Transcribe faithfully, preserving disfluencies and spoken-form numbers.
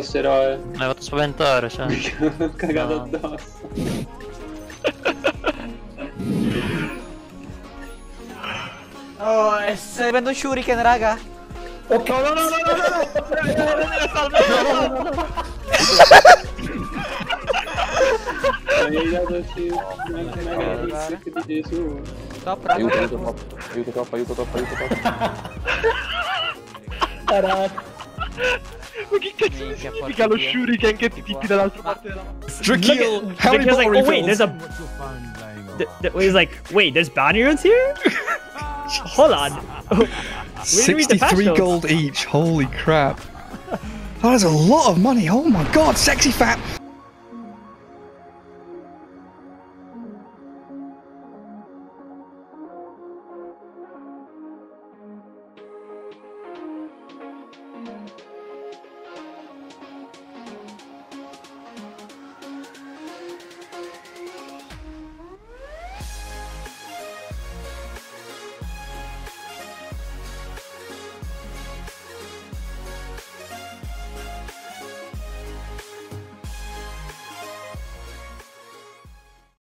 passerò, eh. Mi hai fatto spaventare, cioè. Ho cagato No. addosso. Oh, e se prendo un Shuriken, raga. Ok, no, no, no, no, no, no. Mi hai dato sì, anche una grazia di Gesù. Top, raga. Aiuto, aiuto troppo, aiuto troppo, aiuto troppo, aiuto troppo. Ma che cazzo Minchia, significa porca lo Dio. shuriken che ti tipi dall'altra parte della mappa? Drakeel, how many Drakeel's like, bottle oh wait, refills? there's a. Th th he's like, wait, there's bounty runes here? Hold on. We didn't read the patch sixty-three notes. gold each, holy crap. That is a lot of money, oh my god, sexy fat!